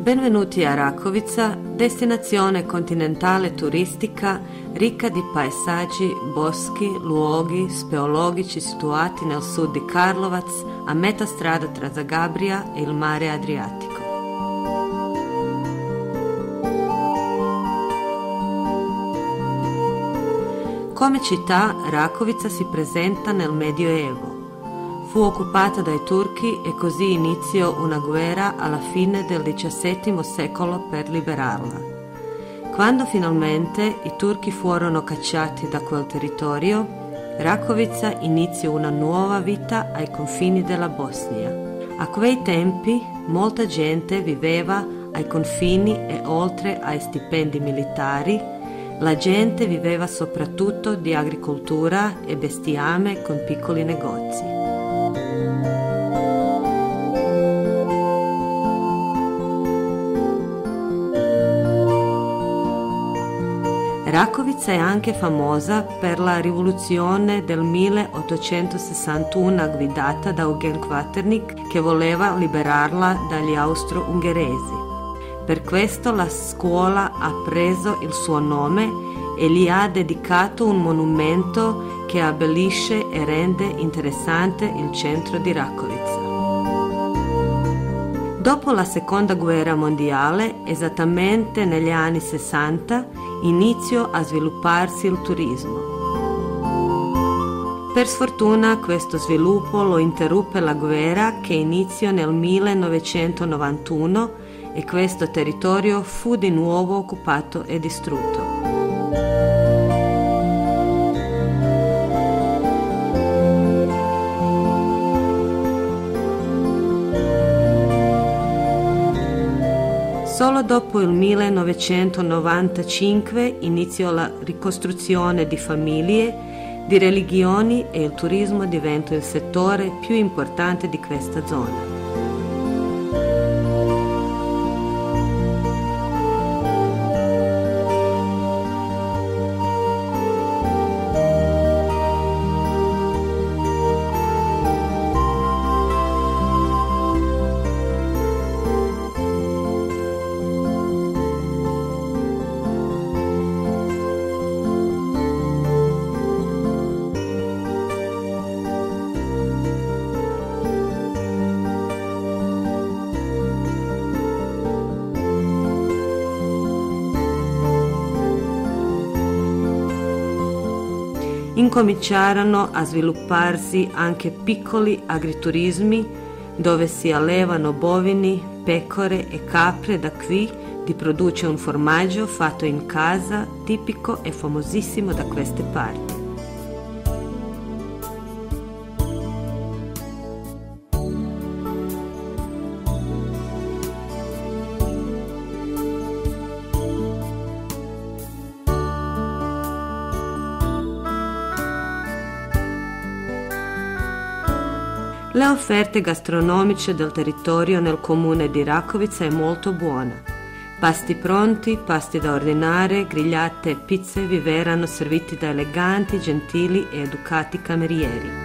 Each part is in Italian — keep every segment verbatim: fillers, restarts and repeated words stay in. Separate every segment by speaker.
Speaker 1: Benvenuti a Rakovica, destinazione continentale turistica ricca di paesaggi, boschi, luoghi speologici situati nel sud di Karlovac, a metà strada tra Zagabria e il mare Adriatico. Come città, Rakovica si presenta nel Medioevo. Fu occupata dai turchi e così iniziò una guerra alla fine del diciassettimo secolo per liberarla. Quando finalmente i turchi furono cacciati da quel territorio, Rakovica iniziò una nuova vita ai confini della Bosnia. A quei tempi molta gente viveva ai confini e oltre ai stipendi militari, la gente viveva soprattutto di agricoltura e bestiame con piccoli negozi. Rakovica è anche famosa per la rivoluzione del milleottocentosessantuno guidata da Eugen Kvaternik, che voleva liberarla dagli austro-ungheresi. Per questo la scuola ha preso il suo nome e gli ha dedicato un monumento che abbellisce e rende interessante il centro di Rakovica. Dopo la seconda guerra mondiale, esattamente negli anni sessanta, iniziò a svilupparsi il turismo. Per sfortuna questo sviluppo lo interruppe la guerra che iniziò nel millenovecentonovantuno e questo territorio fu di nuovo occupato e distrutto. Solo dopo il millenovecentonovantacinque iniziò la ricostruzione di famiglie, di religioni e il turismo diventò il settore più importante di questa zona. Incominciarono a svilupparsi anche piccoli agriturismi dove si allevano bovini, pecore e capre. Da qui si produce un formaggio fatto in casa tipico e famosissimo da queste parti. Le offerte gastronomiche del territorio nel comune di Rakovica è molto buona. Pasti pronti, pasti da ordinare, grigliate e pizze vi verranno serviti da eleganti, gentili e educati camerieri.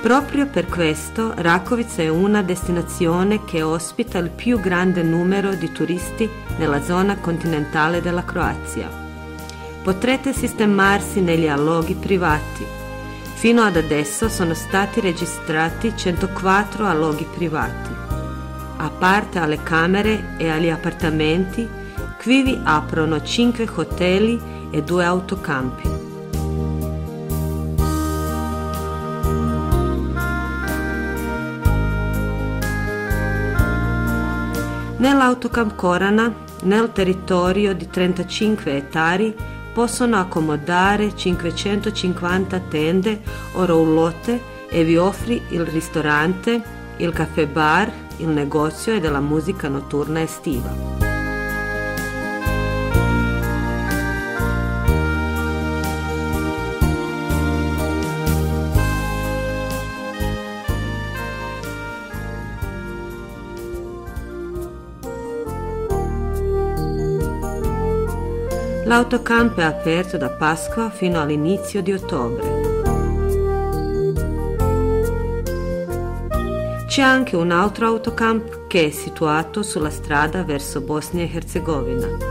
Speaker 1: Proprio per questo Rakovica è una destinazione che ospita il più grande numero di turisti nella zona continentale della Croazia. Potrete sistemarsi negli alloggi privati. Fino ad adesso sono stati registrati centoquattro alloggi privati. A parte alle camere e agli appartamenti, qui vi aprono cinque hotel e due autocampi. Nell'autocamp Korana, nel territorio di trentacinque ettari, possono accomodare cinquecentocinquanta tende o roulotte e vi offre il ristorante, il caffè bar, il negozio e della musica notturna estiva. L'autocamp è aperto da Pasqua fino all'inizio di ottobre. C'è anche un altro autocamp che è situato sulla strada verso Bosnia e Herzegovina.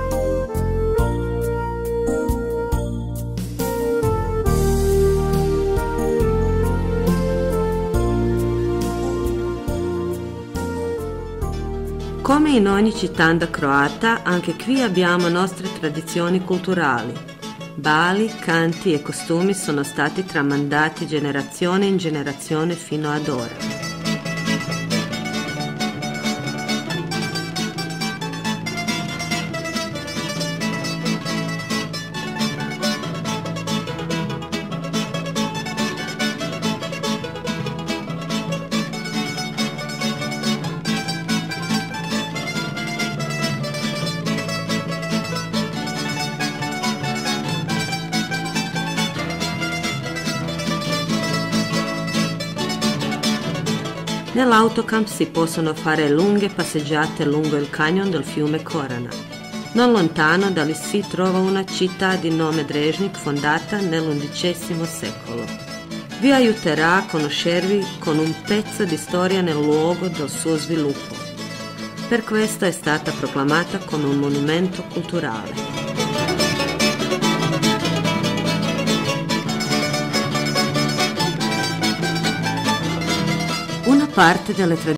Speaker 1: Come in ogni città croata, anche qui abbiamo nostre tradizioni culturali. Balli, canti e costumi sono stati tramandati generazione in generazione fino ad ora. Nell'autocamp si possono fare lunghe passeggiate lungo il canyon del fiume Korana. Non lontano da lì si trova una città di nome Drežnik fondata nell'undicesimo secolo. Vi aiuterà a conoscervi con un pezzo di storia nel luogo del suo sviluppo. Per questo è stata proclamata come un monumento culturale. Una parte delle tradizioni